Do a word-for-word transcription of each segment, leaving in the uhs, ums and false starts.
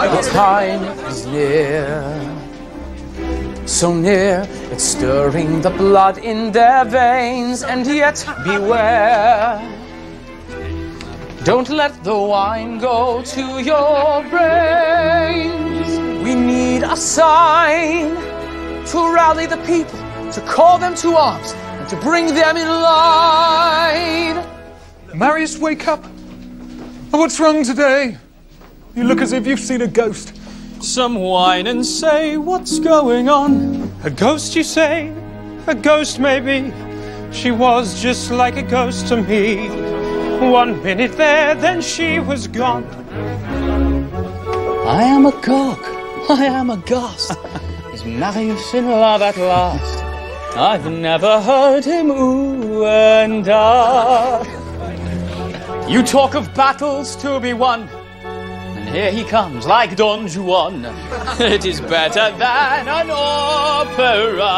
The time is near. So near, it's stirring the blood in their veins, and yet beware. Don't let the wine go to your brains. We need a sign to rally the people, to call them to arms, and to bring them in line. Marius, wake up. What's wrong today? You look as if you've seen a ghost. Some whine and say, what's going on? A ghost, you say? A ghost, maybe. She was just like a ghost to me. One minute there, then she was gone. I am agog. I am aghast. Is Marius in love at last? I've never heard him ooh and ah. You talk of battles to be won, and here he comes like Don Juan. It is better than an opera.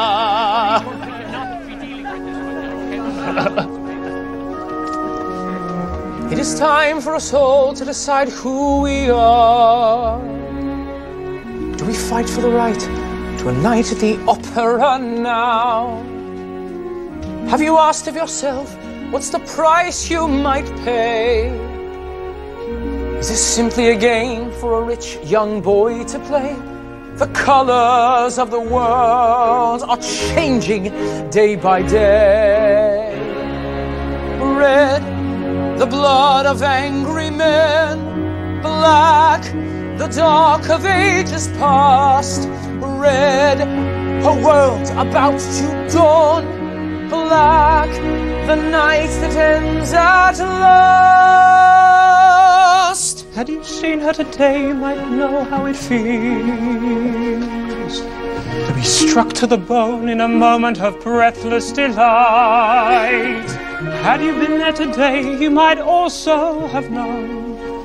It is time for us all to decide who we are. Do we fight for the right to a night at the opera now? Have you asked of yourself, what's the price you might pay? Is this simply a game for a rich young boy to play? The colors of the world are changing day by day. Red, the blood of angry men. Black, the dark of ages past. Red, a world about to dawn. Black, the night that ends at last. Had you seen her today, you might know how it feels to be struck to the bone in a moment of breathless delight. Had you been there today, you might also have known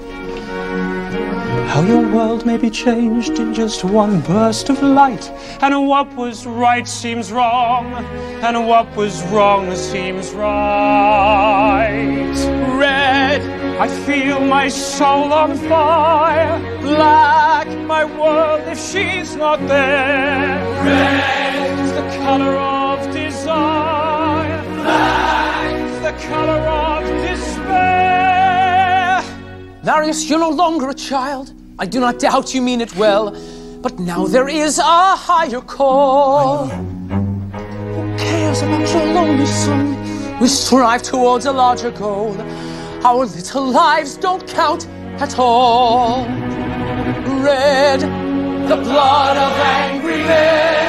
how your world may be changed in just one burst of light. And what was right seems wrong, and what was wrong seems right. Red, I feel my soul on fire. Black, my world if she's not there. Red is the color of desire. Black is the color of despair. Marius, you're no longer a child. I do not doubt you mean it well, but now there is a higher call. Who cares about your lonely soul? We strive towards a larger goal. Our little lives don't count at all. Red, the blood of angry men.